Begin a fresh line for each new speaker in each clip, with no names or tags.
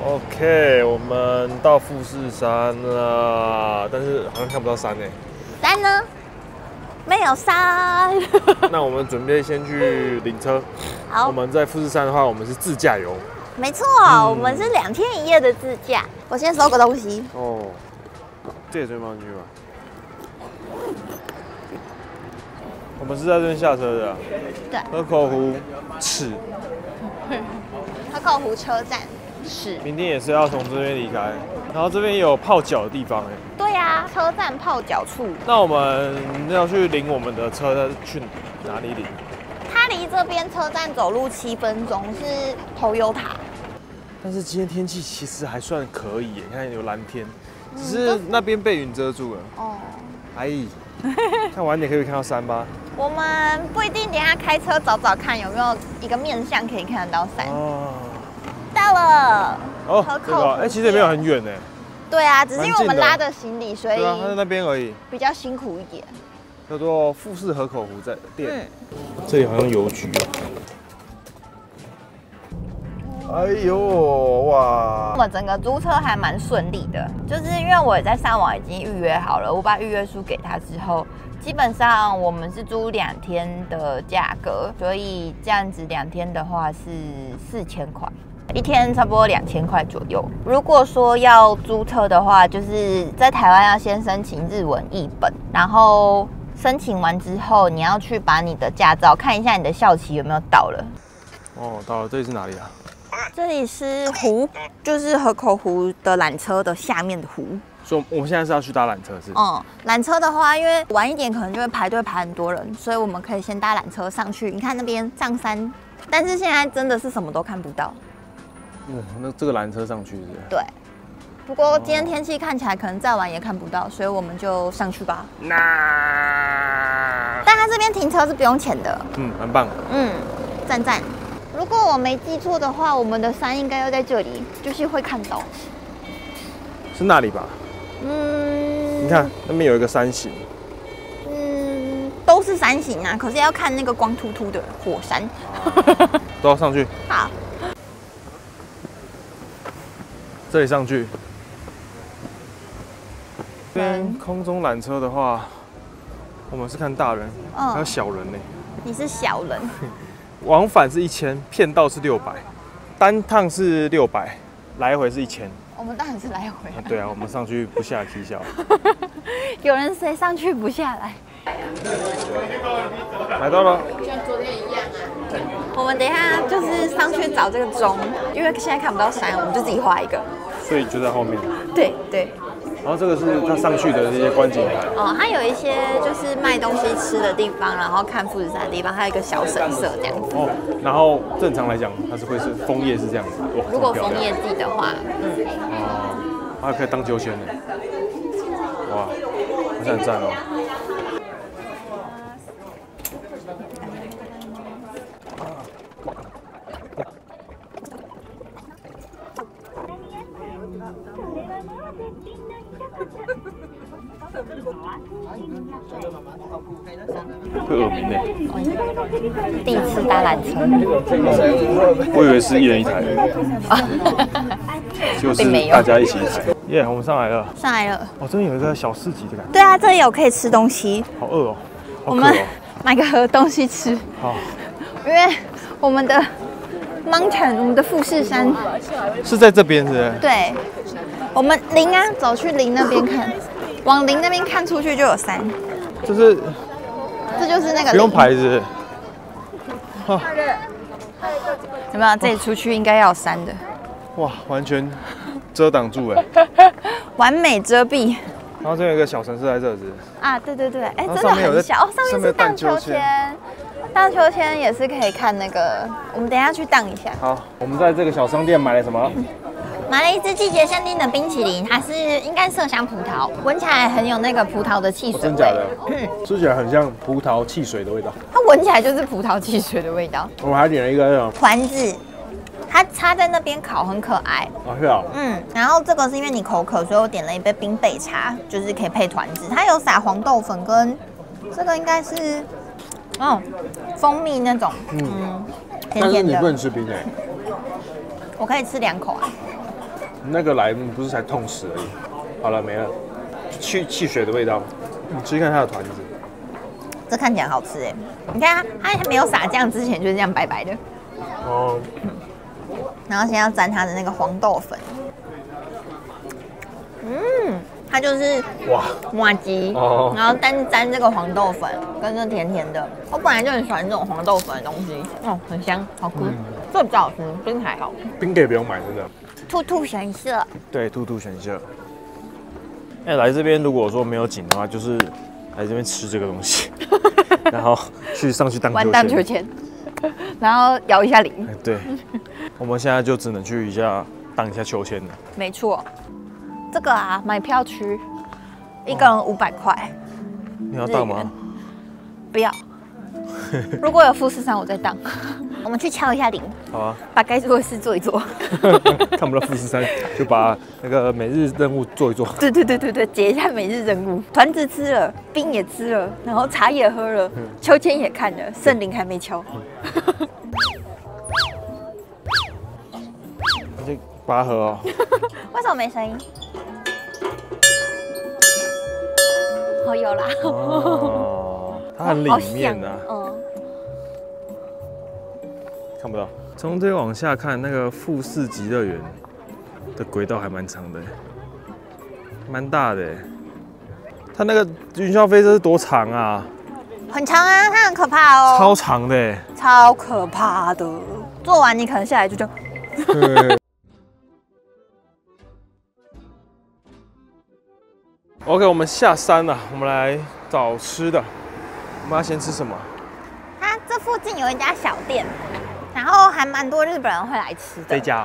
OK， 我们到富士山了，但是好像看不到山哎。
山呢？没有山。
那我们准备先去领车。
好，
我们在富士山的话，我们是自驾游。
没错，我们是2天1夜的自驾。我先收个东西。
哦，这也可以放进去吗？我们是在这边下车的。
对。
河口湖赤。
河口湖车站是。
明天也是要从这边离开，然后这边也有泡脚的地方哎。
对呀，车站泡脚处。
那我们要去领我们的车，去哪里领？
它离这边车站走路7分钟，是Toyota。
但是今天天气其实还算可以耶，你看有蓝天，只是那边被云遮住了。哦。哎，看晚点可以看到山吧？
我们不一定，等一下开车找找看有没有一个面向可以看得到山。哦。到了。
哦，河口湖。哎，其实也没有很远呢。
对啊，只是因为我们拉着行李，所以
对啊，它在那边而已，
比较辛苦一点。
叫做富士河口湖在店，这里好像邮局哎呦哇！
我们整个租车还蛮顺利的，就是因为我也在上网已经预约好了，我把预约书给他之后，基本上我们是租2天的价格，所以这样子2天的话是4000块。1天差不多2000块左右。如果说要租车的话，就是在台湾要先申请日文译本，然后申请完之后，你要去把你的驾照看一下你的校期有没有到了。
哦，到了，这里是哪里啊？
这里是湖，就是河口湖的缆车的下面的湖。
所以我们现在是要去搭缆车是？
缆车的话，因为晚一点可能就会排队排很多人，所以我们可以先搭缆车上去。你看那边上山，但是现在真的是什么都看不到。
那这个缆车上去是？
对。不过今天天气看起来可能再晚也看不到，所以我们就上去吧。但它这边停车是不用钱的。
很棒。
赞赞。如果我没记错的话，我们的山应该要在这里，就是会看到。
是那里吧？你看那边有一个山形。
都是山形啊，可是要看那个光秃秃的火山。
都要上去。
好。
这里上去。这边空中缆车的话，我们是看大人，还有小人呢。
你是小人。
往返是1000，骗道是600，单趟是600，来回是1000。
我们当然是来回。
对啊，我们上去不下踢笑。
有人谁上去不下来？
来到了。
像昨天一样啊。我们等一下就是上去找这个钟，因为现在看不到山，我们就自己画一个。
所以就在后面。
对对。
然后这个是他上去的这些观景台。
它有一些就是卖东西吃的地方，然后看富士山的地方，还有一个小神社这样子。
然后正常来讲，它是会是枫叶是这样子。
如果枫叶季的话，
还可以当秋千呢。哇，好像很赞哦。会耳鸣呢。
第一次搭缆车，
我以为是1人1台，就是大家一起。耶，我们上来了。
上来了。
这边有一个小市集的感觉。
对啊，这里有可以吃东西。
好饿哦。
我们买个东西吃。好。因为我们的 mountain， 我们的富士山
是在这边，是不是？
对。我们林啊，走去林那边看，往林那边看出去就有山。
这就是那个不用牌子。
有没有？这里出去应该要有山的。
哇，完全遮挡住哎。
完美遮蔽。
然后这边有一个小城市在这里。
啊，对对对，哎，真的很小。上面是荡秋千。荡秋千也是可以看那个，我们等一下去荡一下。
好，我们在这个小商店买了什么？
买了一支季节限定的冰淇淋，它是应该麝香葡萄，闻起来很有那个葡萄的汽水味。真假的？
吃起来很像葡萄汽水的味道。
它闻起来就是葡萄汽水的味道。
我还点了一个那种
团子，它插在那边烤，很可爱。
是啊。
然后这个是因为你口渴，所以我点了一杯冰焙茶，就是可以配团子。它有撒黄豆粉跟这个应该是蜂蜜那种，甜甜的。
但是你不能吃冰哎。
我可以吃2口啊。
那个莱姆不是才痛死而已。好了，没了，汽水的味道。你吃看它的团子，
这看起来好吃哎！你看它还没有撒酱之前就是这样白白的。哦。然后现在要沾它的那个黄豆粉。它就是麻糬，然后沾这个黄豆粉，跟这甜甜的。我本来就很喜欢这种黄豆粉的东西，很香，好吃。这比较好吃，冰还好。
冰可以不用买，真的。
兔兔选色。对，
兔兔选色。来这边如果说没有景的话，就是来这边吃这个东西，然后上去荡秋千，
然后摇一下铃。
对，我们现在就只能去荡一下秋千了。
没错。这个啊，买票区，一个人500块。
你要荡吗？
不要。如果有富士山，我再荡。我们去敲一下铃。
好啊。
把该做的事做一做。
看不到富士山，就把那个每日任务做一做。
对，解一下每日任务。团子吃了，冰也吃了，然后茶也喝了，秋千也看了，圣灵还没敲。
你就把它喝哦。
为什么没声音？哦，有啦。
它很里面啊。看不到。从这往下看，那个富士极乐园的轨道还蛮长的，蛮大的。它那个云霄飞车是多长啊？
很长啊，它很可怕哦。
超长的，
超可怕的。做完你可能下来就这样。
OK， 我们下山了，我们来找吃的。我们要先吃什么？
它这附近有一家小店，然后还蛮多日本人会来吃的。
这家？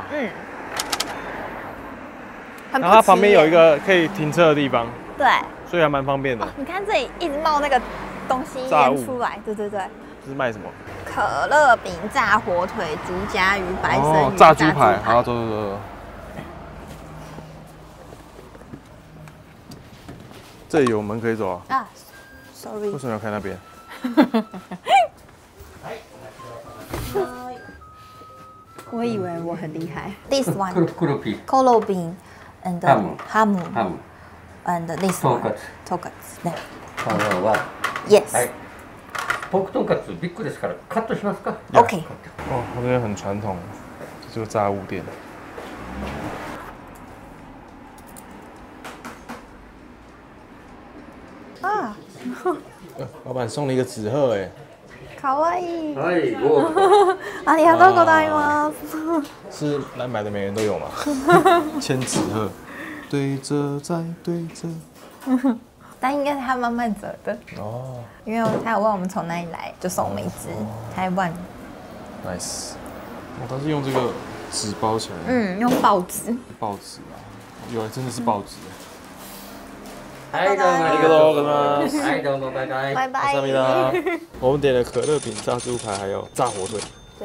然
后它旁边有一个可以停车的地方。
对。
所以还蛮方便的。
你看这里一直冒那个东西烟出来，对。这
是卖什么？
可乐饼、炸火腿、竹夹鱼、白生鱼、
炸猪排。好，走。这里有门可以走啊。
Sorry。
为什么要开那边？
我以为我很厉害。This one。Kolo bean and ham and this one。Tonkatsu。Yes。
ポークトンカツビッグですからカットしますか
？OK。
哦，这边很传统，这个炸物店。
啊！
老板送了一个纸鹤，哎，
可愛い。
はい、
ありがとうございます。
是来买的每人都有吗？千纸鹤，对折再对折。
但应该是他慢慢折的哦，因为他有问我们从哪里来，就送我们一只台湾。
Nice， 他是用这个纸包起来。
用报纸。
报纸啊，有真的是报纸。
はいどうもありがとうございます。はいどうも拜拜。
拜拜。
我们点了可乐饼、炸猪排还有炸火腿。
对。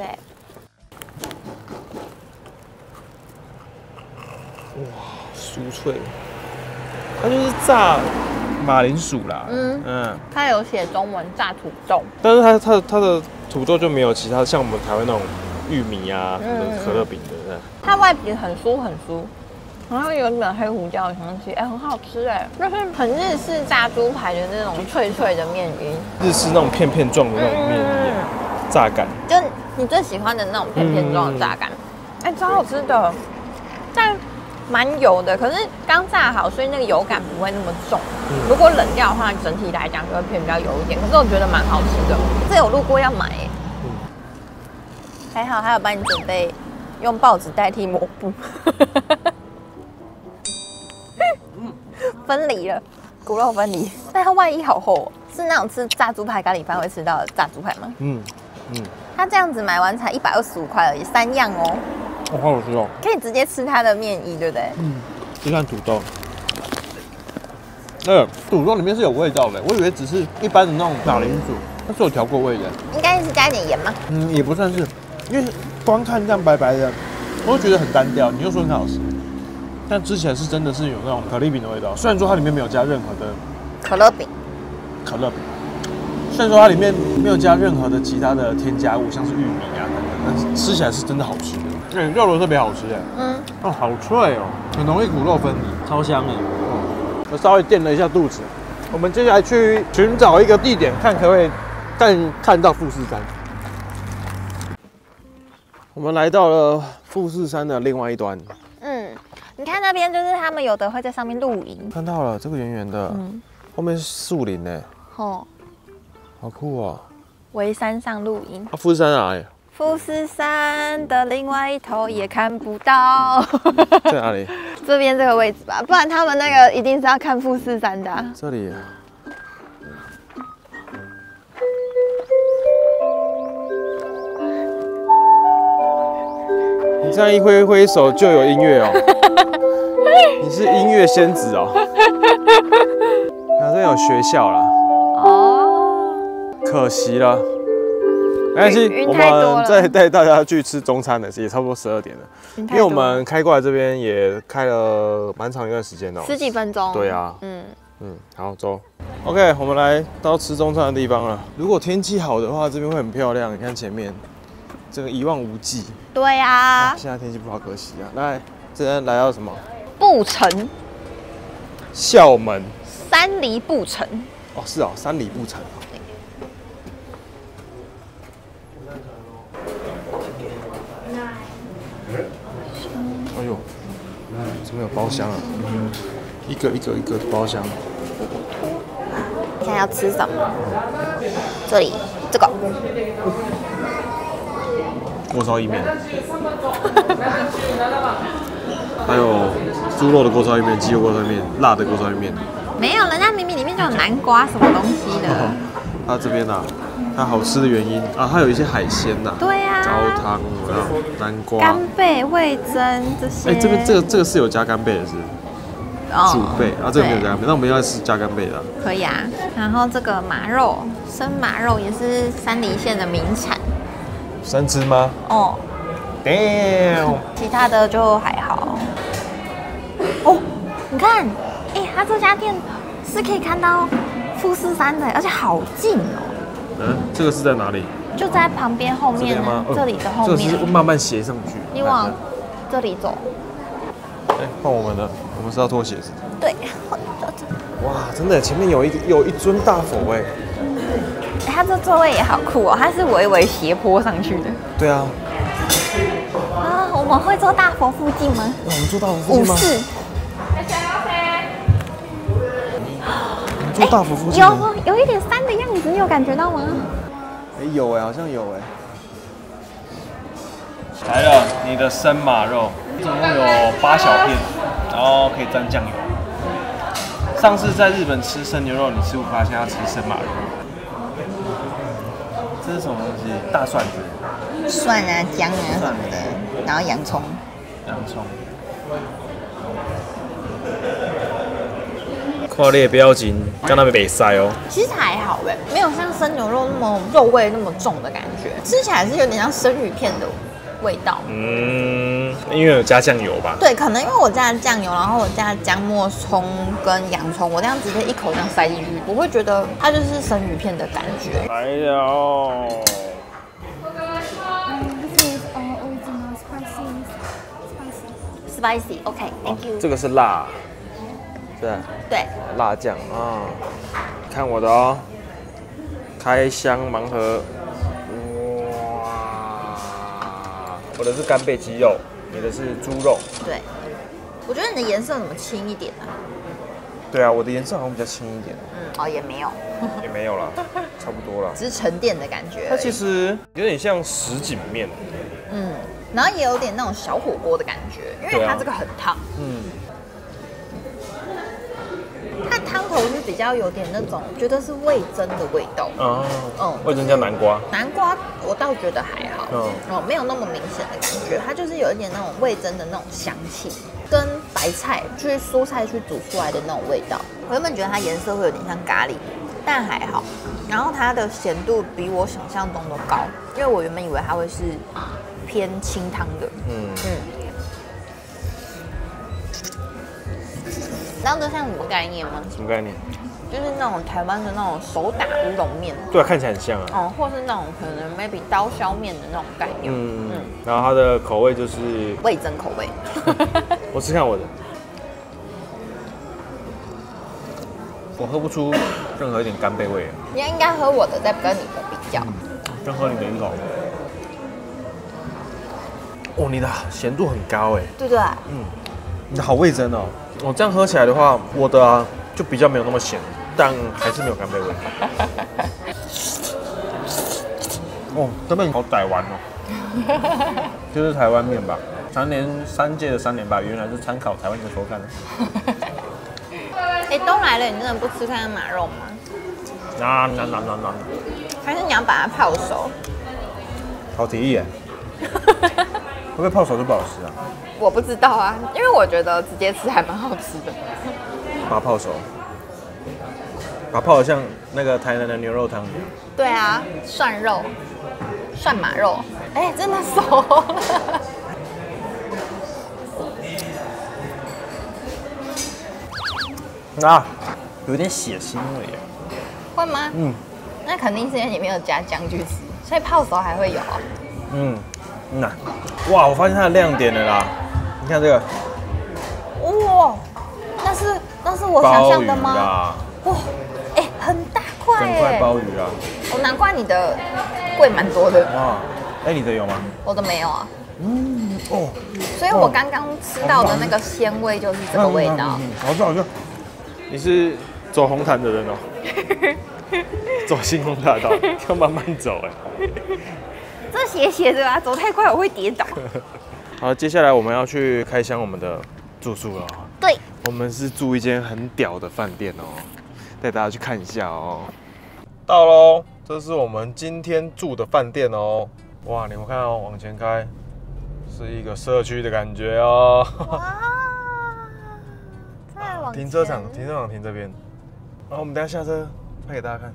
哇，酥脆，它就是炸马铃薯啦。
它有写中文炸土豆，
但是它的土豆就没有其他像我们台湾那种玉米啊、可乐饼的。
它外皮很酥，然后有点黑胡椒的香气，很好吃哎，就是很日式炸猪排的那种脆脆的面衣，
日式那种片片状的那种面衣，炸感，
就你最喜欢的那种片片状的炸感，超好吃的，但蛮油的，可是刚炸好，所以那个油感不会那么重。如果冷掉的话，整体来讲就会偏比较油一点，可是我觉得蛮好吃的，这有路过要买哎，还好还有帮你准备用报纸代替抹布。分离了，骨肉分离，但它外衣好厚哦，是那种吃炸猪排咖喱饭会吃到的炸猪排吗？它这样子买完才125块而已，3样哦。
好好吃哦，
可以直接吃它的面衣，对不对？
就像土豆，那个土豆里面是有味道的，我以为只是一般的那种马铃薯，它是有调过味的。
应该是加一点盐吗？
也不算是，因为光看这样白白的，我会觉得很单调。你又说很好吃。但吃起来是真的是有那种可丽饼的味道，虽然说它里面没有加任何的
可乐饼，
虽然说它里面没有加任何的其他的添加物，像是玉米啊等等，但是吃起来是真的好吃的。对，肉肉特别好吃哎。哦，好脆哦，很容易骨肉分离，超香哎。我稍微垫了一下肚子。我们接下来去寻找一个地点，看可不可以看到富士山。我们来到了富士山的另外一端。
你看那边就是他们有的会在上面露营。
看到了，这个圆圆的，后面是树林呢。
哦，
好酷哦！
围山上露营。
啊，富士山哪里？
富士山的另外一头也看不到。
在哪里？
这边这个位置吧，不然他们那个一定是要看富士山的、啊。
这里。你这样一挥挥手就有音乐哦。你是音乐仙子哦。那这有学校啦。哦。可惜了。没关系，我们再带大家去吃中餐的，也差不多12点了。因为我们开过来这边也开了蛮长一段时间哦，10
几分钟。
对啊，好走。OK， 我们来到吃中餐的地方了。如果天气好的话，这边会很漂亮。你看前面，这个一望无际。
对啊。
现在天气不好，可惜啊。来，这边来到什么？
步城。
校门。
三里步城。
哦，是哦，三里步城。哎呦，怎么有包厢啊？一个的包厢。
现在要吃什么？这里这个
锅烧意面，还有猪肉的锅烧意面、鸡肉锅烧意面、辣的锅烧意面。没
有，人家明明里面就有南瓜什么东西的。
它这边啊，它好吃的原因啊，它有一些海鲜呐。
对啊。
糟汤，然后南瓜、
干贝、味噌这些。
这边这个是有加干贝的是。煮贝啊，这个没有加干贝，那我们要是加干贝的。可以啊，
然后这个马肉，生马肉也是山梨县的名产。
生吃吗？哦。Damn。
其他的就还好。哦，你看，它这家店是可以看到富士山的，而且好近哦。
这个是在哪里？
就在旁边后面吗？这里的后面。
这个是慢慢斜上去。
你往这里走。
换我们的，我们是要脱鞋子。
对。
哇，真的，前面有一尊大佛哎。
它这座位也好酷哦，它是微斜坡上去的。
对啊。
啊，我们会坐大佛附近吗？
我们坐大佛附近吗？
54。
我们坐大佛附近。
有一点山的样子，你有感觉到吗？
有好像有来了，你的生马肉，总共有8小片，然后可以沾酱油。上次在日本吃生牛肉，你吃不发现要吃生马肉。这是什么东西？大蒜子。
蒜啊、姜啊什么的，然后洋葱。
看列标筋，跟他们没塞哦。
其实还好哎，没有像生牛肉那么肉味那么重的感觉，吃起来是有点像生鱼片的味道。
因为有加酱油吧？
对，可能因为我加了酱油，然后我加了姜末、葱跟洋葱，我这样直接一口这样塞进去，我会觉得它就是生鱼片的感觉。
来了。
Spicy, OK, thank you。
这个是辣，
对，
辣酱啊。看我的哦，开箱盲盒。哇，我的是干贝鸡肉，你的是猪肉。
对，我觉得你的颜色怎么轻一点啊？
对啊，我的颜色好像比较轻一点。
也没有，
也没有啦，差不多啦。
只是沉淀的感觉。
它其实有点像什锦面。
然后也有点那种小火锅的感觉，因为它这个很烫。它汤头是比较有点那种，觉得是味噌的味道。
味噌加南瓜。
南瓜我倒觉得还好，没有那么明显的感觉，它就是有一点那种味噌的那种香气，跟白菜去蔬菜去煮出来的那种味道。我原本觉得它颜色会有点像咖喱，但还好。然后它的咸度比我想象中的高，因为我原本以为它会是偏清汤的。然后这像什么概念吗？
什么概念？
就是那种台湾的那种手打乌龙面。
对啊，看起来很像啊。
哦，或是那种可能 maybe 刀削面的那种概念。
然后它的口味就是
味噌口味。
我吃看我的，我喝不出任何一点干贝味。
你应该喝我的，再跟你的比较。
先喝你的一口。哦，你的咸度很高哎。
对不对？
你的好味噌哦。我这样喝起来的话，我的啊就比较没有那么咸，但还是没有干贝味。哦，这边好宰完哦。就是台湾面吧，3届的3连霸原来是参考台湾的手感的。
哎，都来了，你真的不吃看看马肉吗？
那，
还是你要把它泡熟？
好提议耶。会不会泡熟就不好吃啊？
我不知道啊，因为我觉得直接吃还蛮好吃的。
把它泡熟，把它泡得像那个台南的牛肉汤一样。
对啊，涮肉、涮马肉，哎，真的熟了。
啊，有点血腥味耶。
会吗？那肯定是因为你没有加姜去吃，所以泡熟还会有。
哇，我发现它的亮点了啦！你看这个，
哇，那是我想象的吗？哇，哎，很大块
整块鲍鱼啊！
哦，难怪你的贵蛮多的。
哇，哎，你的有吗？
我的没有啊。所以我刚刚吃到的那个鲜味就是这个味道。
好吃好吃。你是走红毯的人哦，走星光大道，要慢慢走哎。
这斜斜的啊，走太快我会跌倒。
好，接下来我们要去开箱我们的住宿了。
对，
我们是住一间很屌的饭店哦，带大家去看一下哦。到喽，这是我们今天住的饭店哦。哇，你们看哦，往前开，是一个社区的感觉哦。
哇，再往前
停车场停这边。然后我们等一下下车拍给大家看。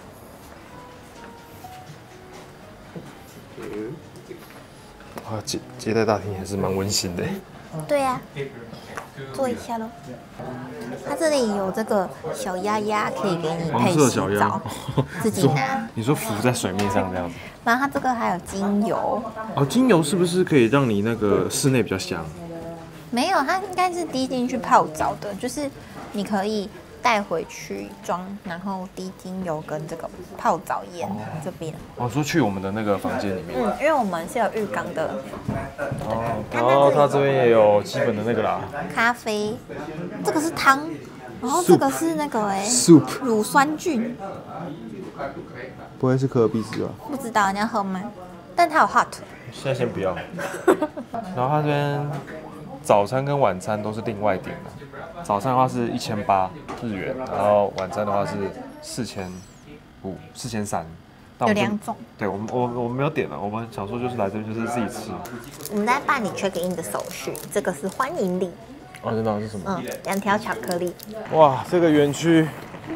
哇，接待大厅还是蛮温馨的。
对呀，坐一下喽。它这里有这个小鸭鸭，可以给你配洗澡，自己拿。
你说浮在水面上这样子。
然后它这个还有精油。
哦，精油是不是可以让你那个室内比较香？
没有，它应该是滴进去泡澡的，就是你可以带回去装，然后滴精油跟这个泡澡盐这边。
哦，说去我们的那个房间里面。
因为我们是有浴缸的。
然后它这边也有基本的那个啦，
咖啡，这个是汤，然后这个是那个
soup
乳酸菌，
不会是可尔必斯吧？
不知道你要喝吗？但它有 hot。
现在先不要。然后它这边早餐跟晚餐都是另外点的，早餐的话是1800日元，然后晚餐的话是4500、4300。
有2种。
对，我们没有点了，我们想说就是来这边就是自己吃。
我们在办理 check in 的手续，这个是欢迎礼。
哦，真的是什么
？2条巧克力。
哇，这个园区，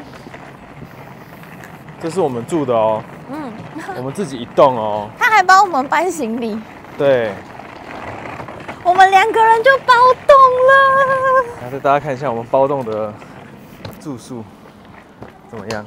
这是我们住的哦。我们自己一栋哦。
他还帮我们搬行李。
对。
我们2个人就包栋了。
来，带大家看一下我们包栋的住宿怎么样？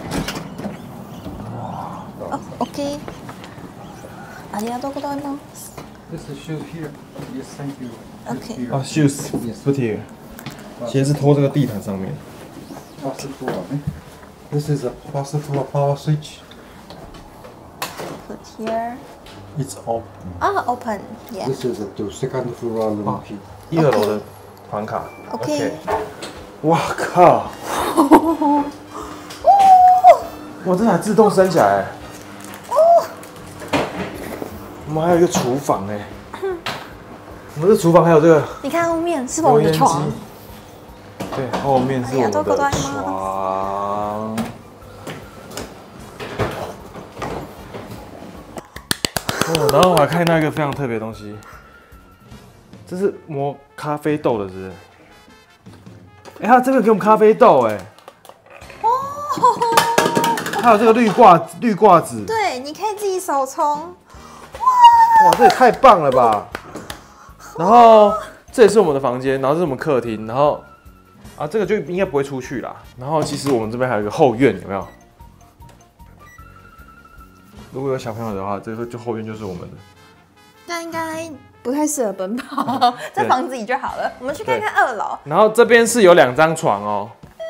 哦 ，OK。ありがとうございます。
This is shoes here. Yes, thank you.
OK。
啊 ，shoes put here。鞋子拖这个地毯上面。
First floor. This is a first floor power switch.
Put here.
It's open.
Open. Yeah.
This is the second floor room key.
1、2楼的房卡。
OK。
哇靠！哇，这还自动升起来。我们还有一个厨房哎。我们这厨房还有这个。
你看后面是我们的床。
对，后面是我们的床。然后我还看到一个非常特别的东西，这是磨咖啡豆的，是不是？哎，他这个给我们咖啡豆，哎。还有这个滤挂纸。
对，你可以自己手冲。
哇，这也太棒了吧！然后这也是我们的房间，然后这是我们客厅，然后啊，这个就应该不会出去啦。然后其实我们这边还有一个后院，有没有？如果有小朋友的话，这个就后院就是我们的。
那应该不太适合奔跑，在房子里就好了。我们去看看2楼。
然后这边是有2张床哦。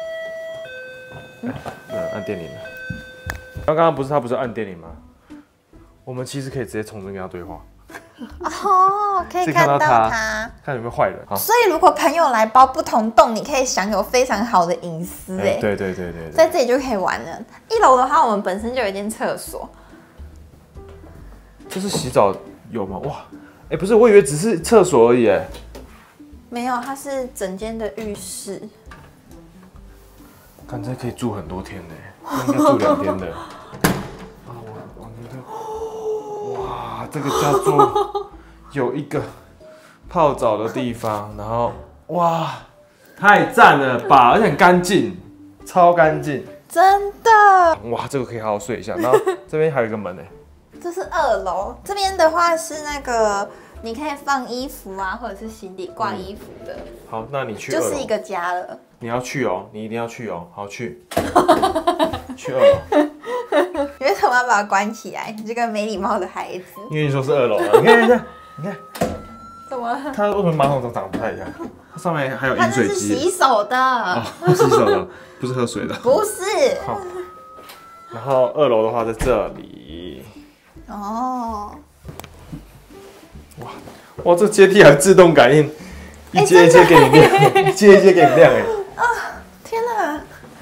按电铃了。刚刚他不是按电铃吗？我们其实可以直接从这边跟他对话。
哦，可以看到他，
看有没有坏人。
所以如果朋友来包不同栋，你可以享有非常好的隐私哎。
对，
在这里就可以玩了。1楼的话，我们本身就有一间厕所。
这是洗澡有吗？哇，不是，我以为只是厕所而已哎。
没有，它是整间的浴室。
看这可以住很多天呢，应该住2天的。哇，这个叫做有一个泡澡的地方，然后哇，太赞了吧，而且很干净，超干净，
真的。
哇，这个可以好好睡一下。然后这边还有一个门呢，
这是2楼，这边的话是那个你可以放衣服啊，或者是行李挂衣服的。
好，那你去2楼。
就是一个家了。
你要去哦，你一定要去哦。好，去。去2楼。
你为什么要把它关起来？你这个没礼貌的孩子。
因为你说是2楼啊，你看，你看。
怎么了？
它为什么马桶长得不太一样？它上面还有饮水机。
它这是洗手的。
哦，洗手的，不是喝水的。
不是。
好。然后2楼的话在这里。
哦。
哇，这阶梯还自动感应，一阶一阶给你亮，一阶一阶给你亮哎。
啊，天哪！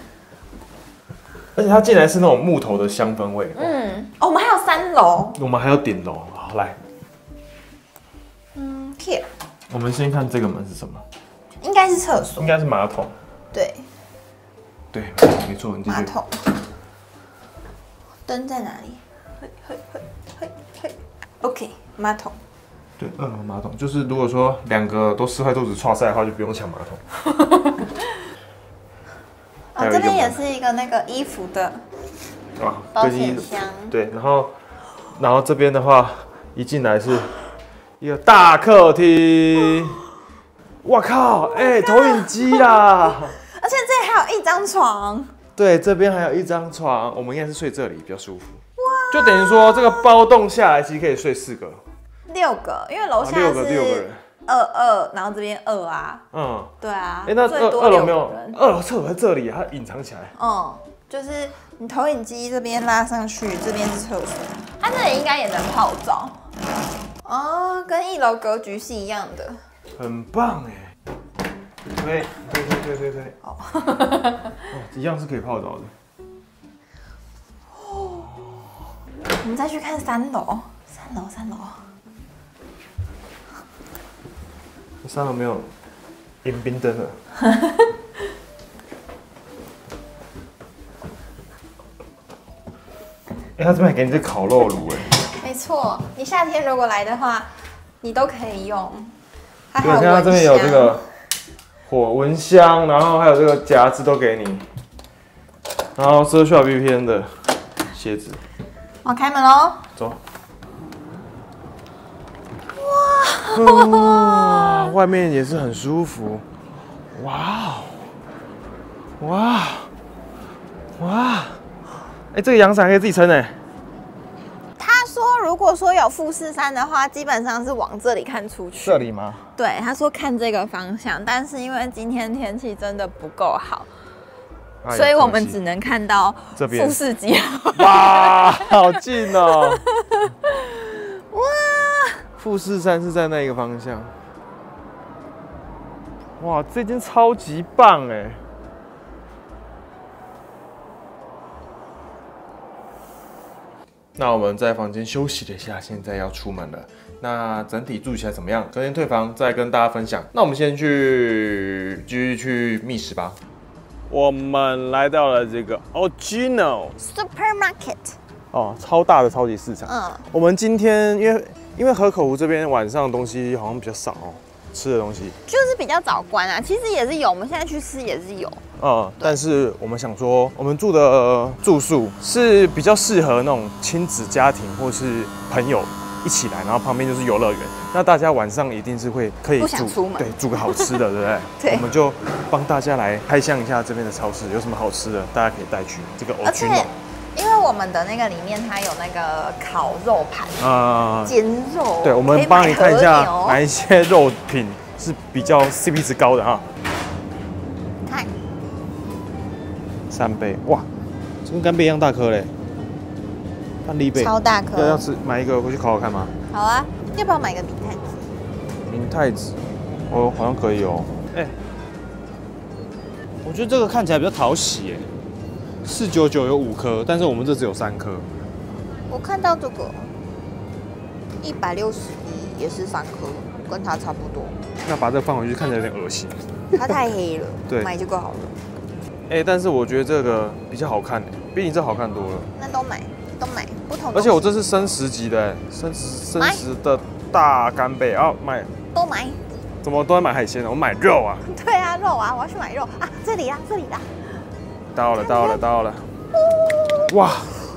而且它进来是那种木头的香氛味。
我们还有3楼。
我们还有顶楼。好，来。
here。
我们先看这个门是什么？
应该是厕所。
应该是马桶。
对。
对，没错，你继续。
马桶。灯在哪里？OK， 马桶。
对，2楼马桶就是如果说2个都吃坏肚子、剉赛的话，就不用抢马桶。
这边也是一个那个衣服的保险箱。
对，然后这边的话，一进来是一个大客厅。哇靠！投影机啦！
而且这里还有1张床。
对，这边还有1张床，我们应该是睡这里比较舒服。哇！就等于说这个包栋下来，其实可以睡4个。
6个，因为楼下是
6个人
，2，然后这边2啊。对啊。
那2楼没有？2楼厕所在这里，它隐藏起来。
就是你投影机这边拉上去，这边是厕所，它这里应该也能泡澡。跟1楼格局是一样的。
很棒哎！推。一样是可以泡澡的。
我们再去看3楼。
3楼没有迎宾灯了。他这边还给你这烤肉炉哎。
没错，你夏天如果来的话，你都可以用。
对，看它这边有这个火蚊香，然后还有这个夹子都给你，然后遮羞 VPN 的鞋子。
我开门喽。
走。哇，外面也是很舒服。哇，这个阳伞可以自己撑哎。
他说，如果说有富士山的话，基本上是往这里看出去。
这里吗？
对，他说看这个方向，但是因为今天天气真的不够好，所以我们只能看到富士急流。
哇，好近哦！哇，富士山是在那一个方向。哇，这间超级棒哎！那我们在房间休息了一下，现在要出门了。那整体住起来怎么样？隔天退房再跟大家分享。那我们先继续去觅食吧。我们来到了这个 Ogino
Supermarket
超大的超级市场。我们今天因为河口湖这边晚上的东西好像比较少吃的东西
就是比较早关啊。其实也是有，我们现在去吃也是有。
但是我们想说，我们住的住宿是比较适合那种亲子家庭或是朋友一起来，然后旁边就是游乐园。 那大家晚上一定是可以
不想出门
对，煮个好吃的，对不对？
对
我们就帮大家来开箱一下这边的超市有什么好吃的，大家可以带去这个
而且
Ochino
因为我们的那个里面它有那个烤肉盘煎肉，
对，我们帮你看一下
可以买和牛
哪一些肉品是比较 CP 值高的哈。
看
3倍，哇，这跟干贝一样大颗嘞，半粒贝，
超大颗，
要吃买一个回去烤烤看吗？
好啊，要不要买个明太子？
明太子，哦，好像可以哦。哎，我觉得这个看起来比较讨喜耶，499有5颗，但是我们这只有3颗。
我看到这个161也是3颗，跟它差不多。
那把这个放回去看起来有点恶心。
它太黑了，
对
买这个好了。
哎，但是我觉得这个比较好看，比你这好看多了。
那都买，不同。
而且我这是生食级的，生食的大干贝啊，买
都买。
怎么都在买海鲜呢？我买肉啊。
对啊，肉啊，我要去买肉啊！这里啦，这里啦。
到了。哇！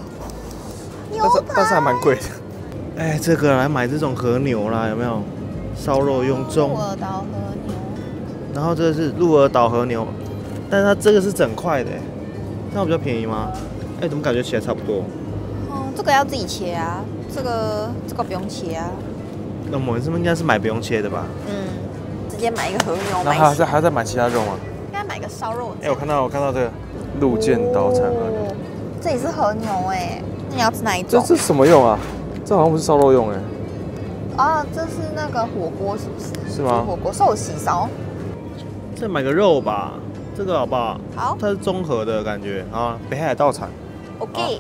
但是还蛮贵的。哎，这个来买这种和牛啦，有没有？烧肉用盅。
鹿儿岛和牛。
然后这个是鹿儿岛和牛，但是它这个是整块的，那有比较便宜吗？哎，怎么感觉起来差不多？
哦，这个要自己切啊，这个不用切啊。
那我们是不是应该是买不用切的吧？
直接买一个和牛。
那还要再买其他肉吗？
应该买个烧肉。
哎，我看到这个鹿剑岛产和牛，
这也是和牛哎，那你要吃哪一种？
这什么用啊？这好像不是烧肉用哎。
哦，这是那个火锅是不是？
是吗？
火锅寿喜烧。
再买个肉吧，这个好不好？
好。
它是综合的感觉啊，北海道产。
OK。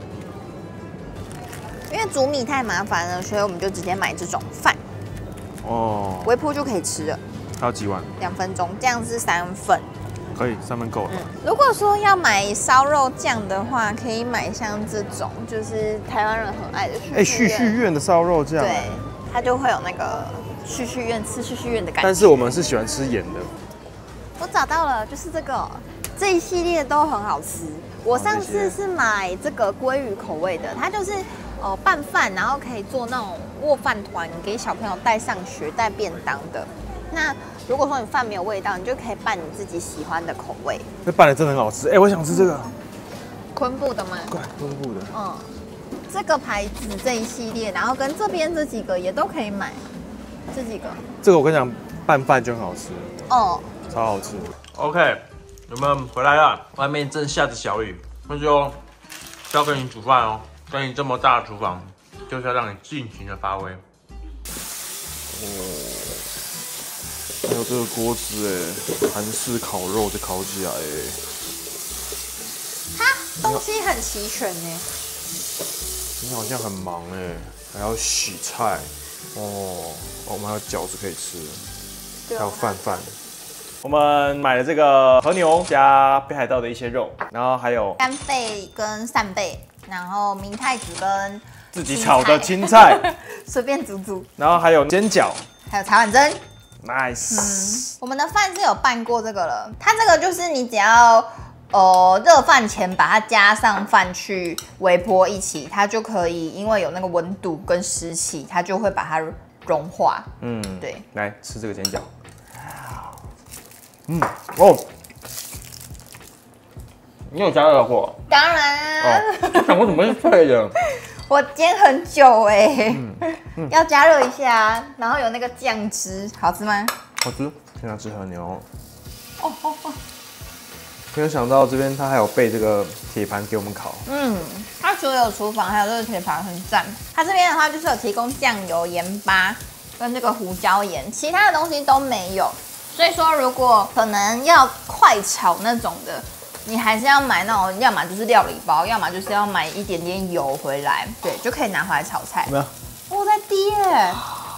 因为煮米太麻烦了，所以我们就直接买这种饭。
哦。
微波就可以吃了。
它要几碗
？2分钟，这样是3份。
可以，3份够了。
如果说要买烧肉酱的话，可以买像这种，就是台湾人很爱的
旭旭苑的烧肉酱。
对，它就会有那个旭旭苑吃旭旭苑的感觉。
但是我们是喜欢吃盐的。
我找到了，就是这一系列都很好吃。我上次是买这个鲑鱼口味的，它就是拌饭，然后可以做那种握饭团，给小朋友带上学、带便当的。那如果说你饭没有味道，你就可以拌你自己喜欢的口味。
这拌的真的很好吃，哎，我想吃这个。
昆布的吗？
对，昆布的。
这个牌子这一系列，然后跟这边这几个也都可以买，这几个。
这个我跟你讲，拌饭就很好吃。超好吃。
OK， 我们回来了，外面正下着小雨，那就交给你煮饭哦。跟你这么大的厨房，就是要让你尽情的发挥。
还有这个锅子哎，韩式烤肉就烤起来哎。
它东西很齐全呢。
今天好像很忙哎，还要洗菜我们还有饺子可以吃，还有饭。我们买了这个和牛加北海道的一些肉，然后还有
干贝跟扇贝，然后明太子跟
自己炒的青菜，
随便煮，
然后还有煎饺，
还有茶碗蒸。
Nice。
我们的饭是有拌过这个了，它这个就是你只要热饭前把它加上饭去微波一起，它就可以，因为有那个温度跟湿气，它就会把它融化。对，
来吃这个煎饺。你有加热过？
当然啊。
我想过怎么是脆的。
我煎很久哎，要加热一下，然后有那个酱汁，好吃吗？
好吃，现在吃和牛。没有想到这边它还有备这个铁盘给我们烤。
它除了有厨房，还有这个铁盘，很赞。它这边的话就是有提供酱油、盐巴跟这个胡椒盐，其他的东西都没有。所以说，如果可能要快炒那种的，你还是要买那种，要么就是料理包，要么就是要买一点点油回来，对，就可以拿回来炒菜。
有没有？
我在滴耶！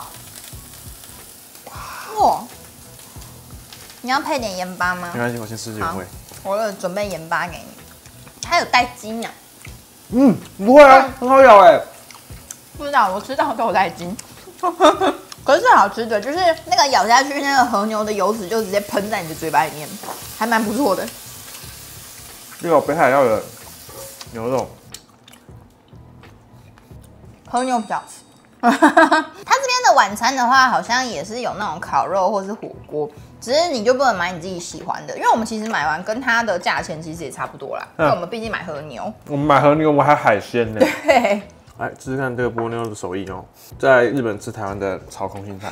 哇！你要配点盐巴吗？
没关系，我先试原味。
我有准备盐巴给你，它有带筋啊。
不会啊，很好咬哎。
不知道，我吃到都有带筋。可是好吃的，就是那个咬下去，那个和牛的油脂就直接喷在你的嘴巴里面，还蛮不错的。
这个北海道的牛肉，
和牛比较好吃。 它这边的晚餐的话，好像也是有那种烤肉或是火锅，只是你就不能买你自己喜欢的，因为我们其实买完跟它的价钱其实也差不多啦，因为我们毕竟买和牛。
我们买和牛，我们还有海鲜呢。
对。
来试试看这个波妞的手艺哦，在日本吃台湾的炒空心菜。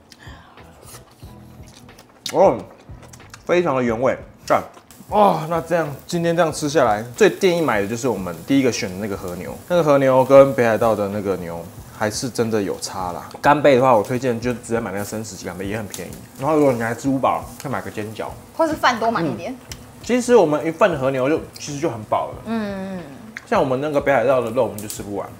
哦，非常的原味，赞。哦，那这样今天这样吃下来，最建议买的就是我们第一个选的那个和牛。那个和牛跟北海道的那个牛还是真的有差啦。干贝的话，我推荐就直接买那个生食级干贝，也很便宜。然后如果你还吃不饱，可以买个煎饺，
或是饭多买一点。
其实我们一份和牛其实就很饱了。像我们那个北海道的肉，我们就吃不完。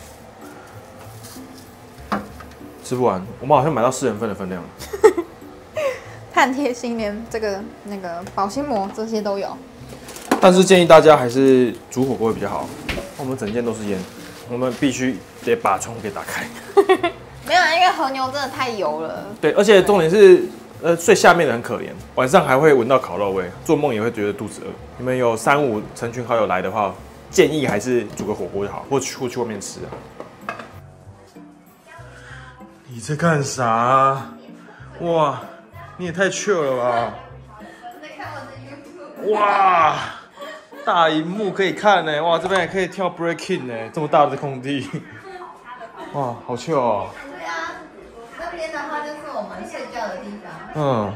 吃不完，我们好像买到4人份的分量。
太贴心，连这个那个保鲜膜这些都有。
但是建议大家还是煮火锅会比较好。我们整间都是烟，我们必须得把窗户给打开。
没有，因为和牛真的太油了。
对，而且重点是，睡下面的很可怜，晚上还会闻到烤肉味，做梦也会觉得肚子饿。你们有3、5成群好友来的话，建议还是煮个火锅就好，或去外面吃啊。你在干啥？哇，你也太 chill 了吧！哇，大荧幕可以看呢，哇，这边也可以跳 breaking 呢，这么大的空地，哇，好 chill 哦。
对啊，那边的话就是我们睡觉的地方。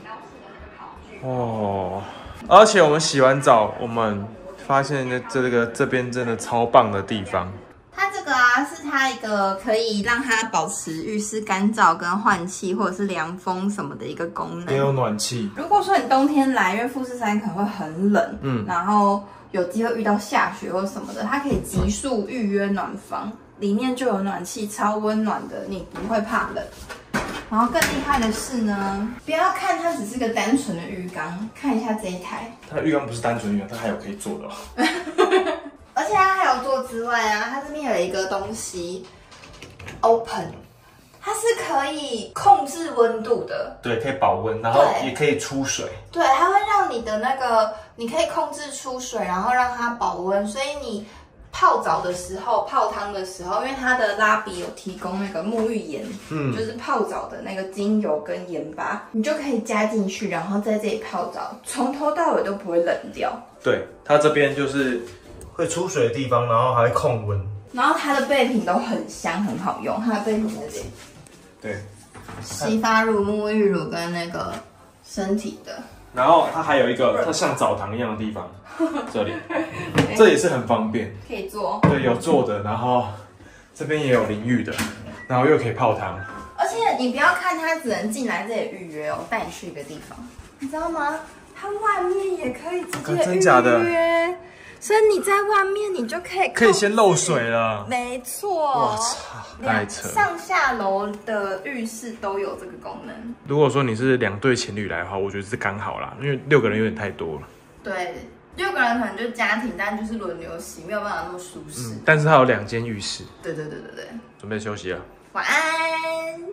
哦，而且我们洗完澡，我们发现这边真的超棒的地方。
它这个啊，是它一个可以让它保持浴室干燥跟换气或者是凉风什么的一个功能。
也有暖气。
如果说你冬天来，因为富士山可能会很冷，然后有机会遇到下雪或什么的，它可以急速预约暖房，里面就有暖气，超温暖的，你不会怕冷。然后更厉害的是呢，不要看它只是个单纯的浴缸，看一下这一台，
它的浴缸不是单纯浴缸，它还有可以坐的哦。
而且它还有坐之外啊，它这边有一个东西 ，open， 它是可以控制温度的，
对，可以保温，然后也可以出水。
对，它会让你的那个，你可以控制出水，然后让它保温，所以你泡澡的时候、泡汤的时候，因为它的拉比有提供那个沐浴盐，就是泡澡的那个精油跟盐巴，你就可以加进去，然后在这里泡澡，从头到尾都不会冷掉。
对，它这边就是会出水的地方，然后还会控温。
然后它的备品都很香，很好用。它的备品在这里，
对，
洗发乳、沐浴乳跟那个身体的。
然后它还有一个它像澡堂一样的地方，这里，这也是很方便，
可以坐。
对，有坐的，然后这边也有淋浴的，然后又可以泡汤。
而且你不要看它只能进来这里预约哦，带你去一个地方，你知道吗？它外面也可以直接预约。
真假的？
所以你在外面，你就可以
先漏水了。
没错，
我操，太扯！
上下楼的浴室都有这个功能。
如果说你是2对情侣来的话，我觉得是刚好啦，因为6个人有点太多了。
对，6个人可能就家庭，但就是轮流洗，没有办法那么舒适。
但是它有2间浴室。
对。
准备休息了。
晚安。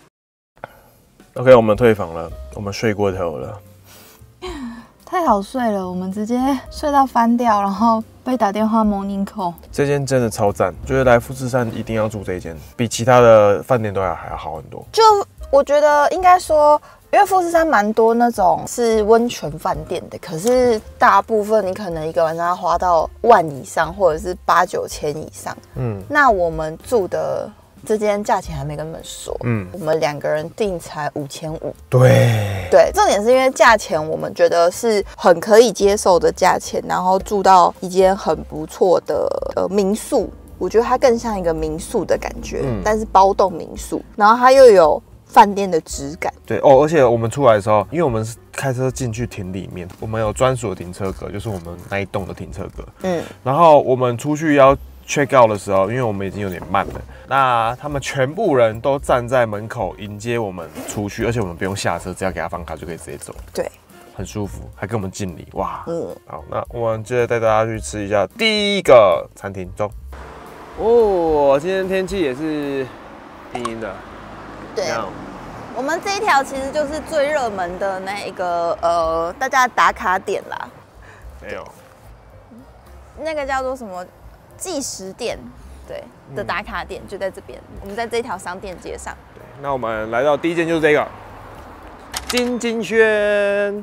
OK， 我们退房了，我们睡过头了。
太好睡了，我们直接睡到翻掉，然后被打电话 morning call。
这间真的超赞，觉得来富士山一定要住这间，比其他的饭店都还要好很多。
就我觉得应该说，因为富士山蛮多那种是温泉饭店的，可是大部分你可能一个晚上要花到10000以上，或者是8、9千以上。那我们住的这间价钱还没跟你们说，我们2个人订才5500。对，重点是因为价钱我们觉得是很可以接受的价钱，然后住到一间很不错的民宿，我觉得它更像一个民宿的感觉，但是包栋民宿，然后它又有饭店的质感。对
哦，而且我们出来的时候，因为我们是开车进去停里面，我们有专属的停车格，就是我们那一栋的停车格。然后我们出去要check out 的时候，因为我们已经有点慢了，那他们全部人都站在门口迎接我们出去，而且我们不用下车，只要给他放卡就可以直接走。
对，
很舒服，还跟我们敬礼，哇！好，那我们接着带大家去吃一下第一个餐厅，走。哦，今天天气也是阴阴的。
对，我们这一条其实就是最热门的那一个大家打卡点啦。
没有。那个叫做什么？
计时店， 对的打卡点就在这边，我们在这条商店街上。
那我们来到第一间就是这个金金轩。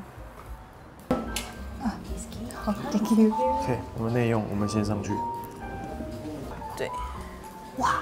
好 ，Thank you。
OK， 我们内用，我们先上去。
对，哇，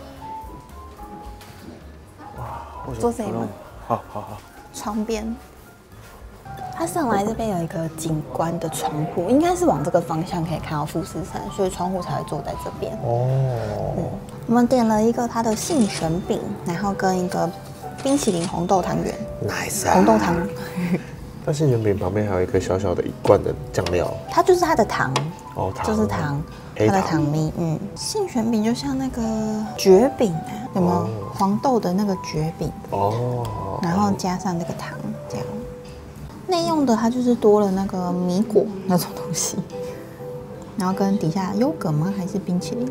坐这里吗？
好好好。
床边，它上来这边有一个景观的窗户，应该是往这个方向可以看到富士山，所以窗户才会坐在这边。哦，我们点了一个它的杏仁饼，然后跟一个冰淇淋红豆汤圆。
Nice
红豆汤，
但杏仁饼旁边还有一个小小的一罐的酱料，
它就是它的糖，
哦，糖
就是糖，它
黑
的糖蜜。杏仁饼就像那个蕨饼啊，有没有黄豆的那个蕨饼？
哦，
然后加上这个糖，这样。内用的它就是多了那个米果那种东西，然后跟底下优格吗？还是冰淇淋？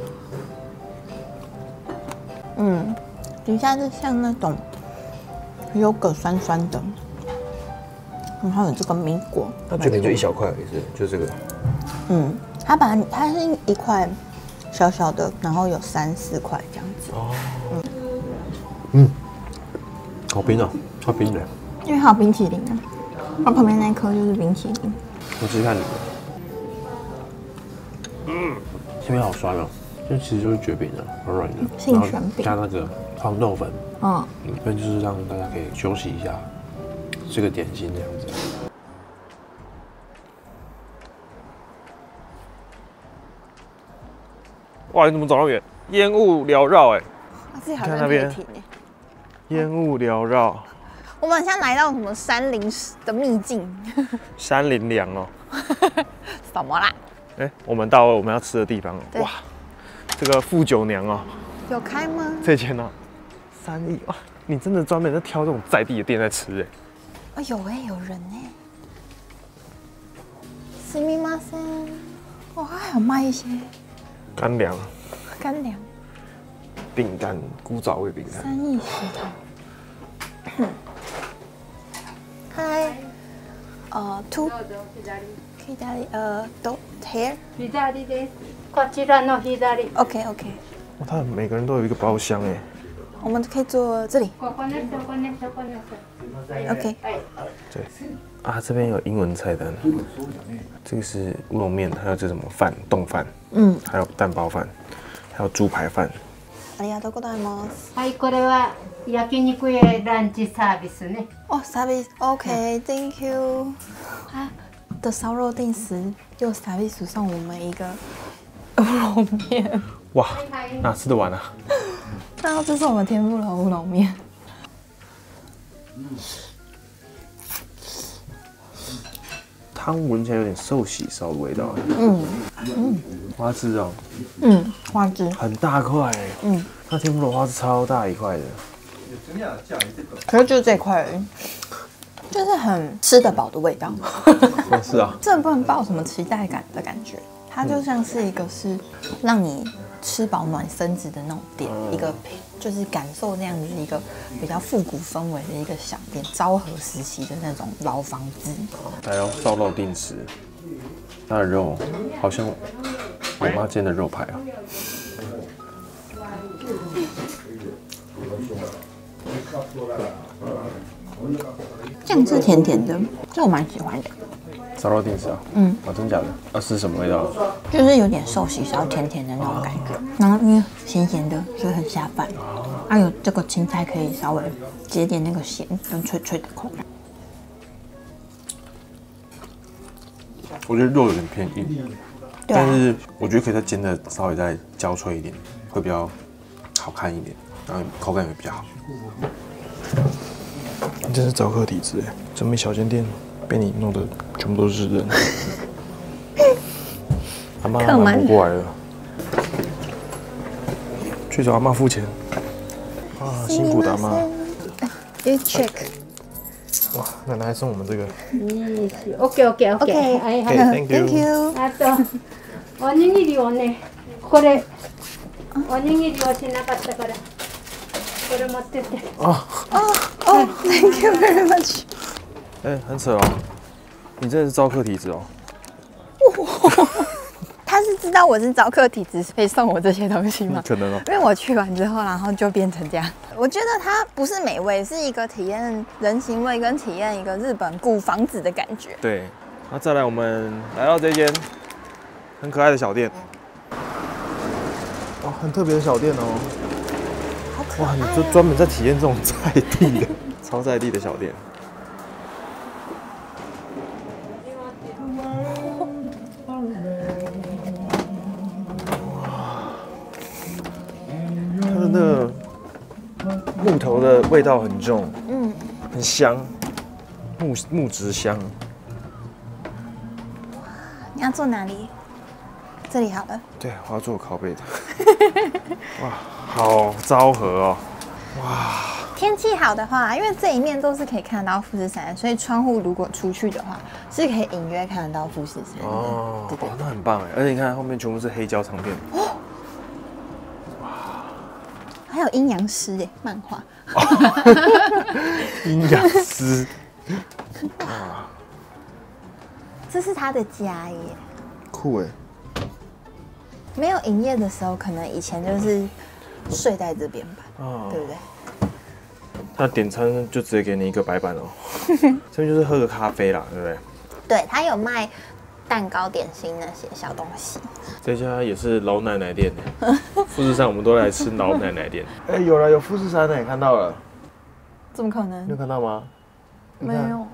底下是像那种优格酸酸的，然后有这个米果。
那卷饼就一小块而已，就这个。
它是一块小小的，然后有3、4块这样子。
好冰哦，超冰的。
因为还有冰淇淋啊，它旁边那一颗就是冰淇淋。
我试试看你们。这边好酸哦，这其实就是蕨饼啊，软软的，
杏仁饼
加那个黄豆粉。这边就是让大家可以休息一下，吃个点心这样子。
哇，你怎么走那么远？烟雾缭绕，哎，
自己好像
看那边
可以停哎。
烟雾缭绕，
我们好像来到什么山林的秘境？
山林凉哦。
什么啦？
哎，我们到了我们要吃的地方了。
对
哇，这个富九娘哦，
有开吗？
这间呢，3亿哇！你真的专门在挑这种在地的店在吃哎。
有有人哎。すみません。哇，还有卖一些
干粮、
干粮。
饼干、古早味饼干。
3亿食堂。嗨。to 左どhere。
左です。こちらの左。
OK。
哇，他们每个人都有一个包厢哎。
我们可以坐这里。
ここです。ここです。ここです。
OK。
对。啊，这边有英文菜单，这个是乌龙面，还有这什么饭，冻饭，还有蛋包饭，还有猪排饭。
ありがとうございます。
はい、これは焼肉やランチサービスね。
哦，service OK，Thank you。啊，的烧肉定时又 service 送我们一个乌龙面。
哇，哪吃得完啊？
然后这是我们天妇罗乌龙面。
汤闻起来有点寿喜烧的味道。花枝哦，
花枝
很大块哎。那天妇罗花枝超大一块的。
可是就这块而已，就是很吃得饱的味道。
是啊，
这不能抱什么期待感的感觉，它就像是一个是让你吃饱暖身子的那种店，一个就是感受那样子一个比较复古氛围的一个小店，昭和时期的那种老房子。
来哦，烧肉定时，它的肉好像我妈煎的肉排啊。
酱汁甜甜的，这我蛮喜欢的。
烧肉定时啊？哦，真假的？啊，是什么味道？
就是有点寿喜烧甜甜的那种感觉，然后因为咸咸的，所以很下饭。还有这个青菜可以稍微解点那个咸跟脆脆的口感。
我觉得肉有点偏硬，
对啊
但是我觉得可以再煎的稍微再焦脆一点，会比较好看一点，然后口感也比较好。你真是早课体质哎！这么一小间店被你弄得全部都是人。阿妈忙不过来了，去找阿妈付钱。啊，辛苦的阿妈。
You check。
哇，奶奶还送我们这个。
オッケーオッケーオッケー。
OK，
はいはい。
Thank you。
あとおにぎりをね、これおにぎりをしなかったからこれ持ってって。
Thank you very much。
哎，很扯哦，你真的是招客体质哦。
他他是知道我是早课体质，所以送我这些东西吗？
可能哦。
因为我去完之后，然后就变成这样。我觉得它不是美味，是一个体验人情味跟体验一个日本古房子的感觉。
对，那再来我们来到这间很可爱的小店，哦，很特别的小店哦。
好可爱、
哇，你就专门在体验这种在地的、超在地的小店。它的那个木头的味道很重，很香，木质香。
你要坐哪里？这里好了。
对，我要做靠背的。哇，好昭和哦！
天气好的话，因为这一面都是可以看得到富士山，所以窗户如果出去的话，是可以隐约看得到富士山的。
哦，
对对
那很棒哎！而且你看后面全部是黑胶唱片。
还有阴阳师耶，漫画。
阴阳师。
这是他的家耶。
酷哎！
没有营业的时候，可能以前就是睡在这边吧，对不对？
他点餐就直接给你一个白板哦，这边就是喝个咖啡啦，对不对？
对，他有卖蛋糕、点心那些小东西。
这家也是老奶奶店，富士山我们都来吃老奶奶店。哎，有了，有富士山呢，看到了。
怎么可能？
你有看到吗？
没有。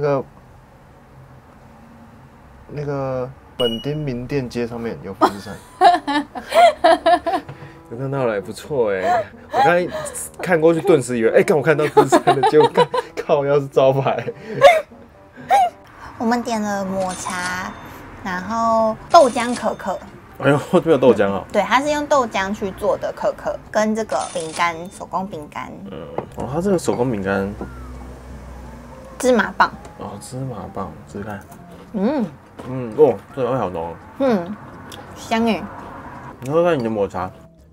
那个本町名店街上面有富士山。有看到了，不错哎！我刚才看过去，顿时以为，刚我看到富士山了，结果靠，要是招牌。
我们点了抹茶，然后豆浆可可。
哎呦，这边有豆浆哦。
对，它是用豆浆去做的可可，跟这个饼干，手工饼干。
它这个手工饼干，
芝麻棒。
哦，芝麻棒，试试看。这个味好浓。
香哎。
你喝看你的抹茶。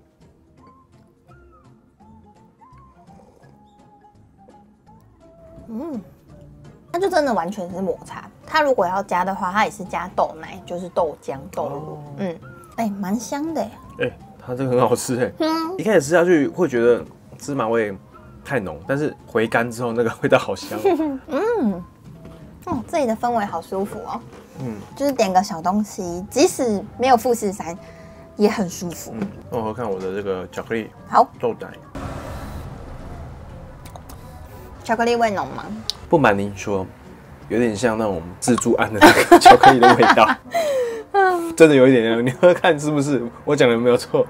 它就真的完全是抹茶。它如果要加的话，它也是加豆奶，就是豆浆、豆乳。蛮香的哎。
它这个很好吃哎。一开始吃下去会觉得芝麻味太浓，但是回甘之后那个味道好香。
这里的氛围好舒服哦。就是点个小东西，即使没有富士山，也很舒服。
我喝看我的这个巧克力
好
豆奶。
巧克力味浓吗？
不瞒您说，有点像那种自助案的那个巧克力的味道，真的有一点。你喝看是不是？我讲的有没有错？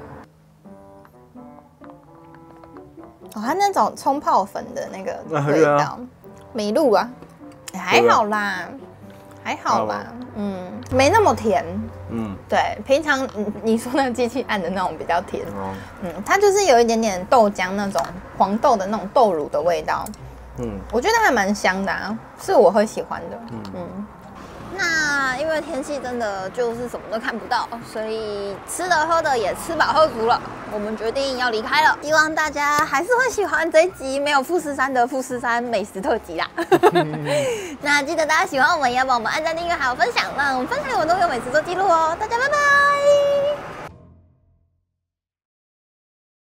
它那种冲泡粉的那个味道，美露啊，还好啦，还好啦，没那么甜。对，平常你说那个机器按的那种比较甜。它就是有一点点豆浆那种黄豆的那种豆乳的味道。我觉得还蛮香的啊，是我会喜欢的。那因为天气真的就是什么都看不到，所以吃的喝的也吃饱喝足了，我们决定要离开了。希望大家还是会喜欢这一集没有富士山的富士山美食特辑啦。那记得大家喜欢我们，也要帮我们按赞、订阅还有分享，让我们分享我们都有美食做记录哦。大家拜拜。